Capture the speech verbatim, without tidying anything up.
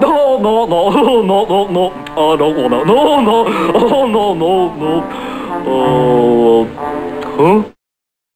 No, no, no, no, no, no. I don't wanna. No, no, oh, no, no, no. Oh.